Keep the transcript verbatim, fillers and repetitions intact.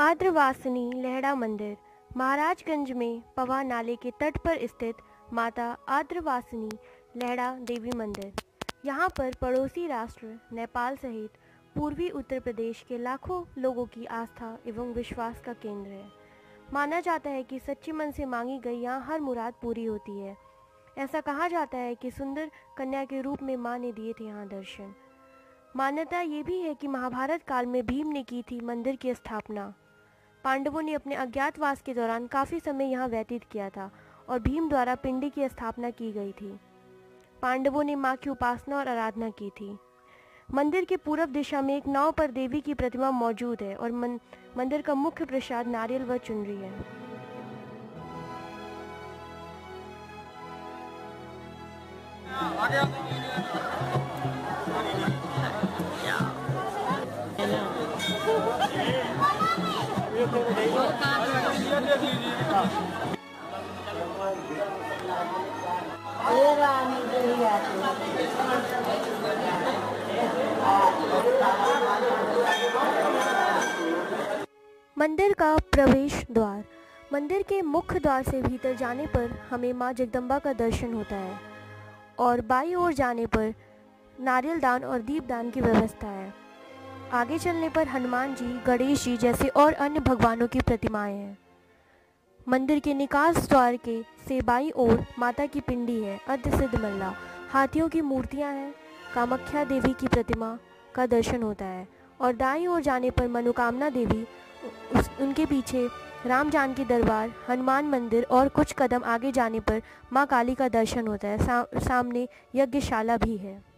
आद्रवासिनी लहरा मंदिर महाराजगंज में पवा नाले के तट पर स्थित माता आद्रवासिनी लहरा देवी मंदिर। यहाँ पर पड़ोसी राष्ट्र नेपाल सहित पूर्वी उत्तर प्रदेश के लाखों लोगों की आस्था एवं विश्वास का केंद्र है। माना जाता है कि सच्चे मन से मांगी गई यहाँ हर मुराद पूरी होती है। ऐसा कहा जाता है कि सुंदर कन्या के रूप में माँ ने दिए थे यहाँ दर्शन। मान्यता ये भी है कि महाभारत काल में भीम ने की थी मंदिर की स्थापना। पांडवों ने अपने अज्ञातवास के दौरान काफ़ी समय यहाँ व्यतीत किया था और भीम द्वारा पिंडी की स्थापना की गई थी। पांडवों ने माँ की उपासना और आराधना की थी। मंदिर के पूर्व दिशा में एक नाव पर देवी की प्रतिमा मौजूद है और मन, मंदिर का मुख्य प्रसाद नारियल व चुनरी है। मंदिर का प्रवेश द्वार। मंदिर के मुख्य द्वार से भीतर जाने पर हमें मां जगदम्बा का दर्शन होता है और बाईं ओर जाने पर नारियल दान और दीपदान की व्यवस्था है। आगे चलने पर हनुमान जी, गणेश जी जैसे और अन्य भगवानों की प्रतिमाएं हैं। मंदिर के निकास द्वार के से बाईं ओर माता की पिंडी है, अर्ध सिद्ध मल्ला, हाथियों की मूर्तियां हैं, कामाख्या देवी की प्रतिमा का दर्शन होता है और दाईं ओर जाने पर मनोकामना देवी, उस उनके पीछे राम जानकी दरबार, हनुमान मंदिर और कुछ कदम आगे जाने पर माँ काली का दर्शन होता है। सा, सामने यज्ञशाला भी है।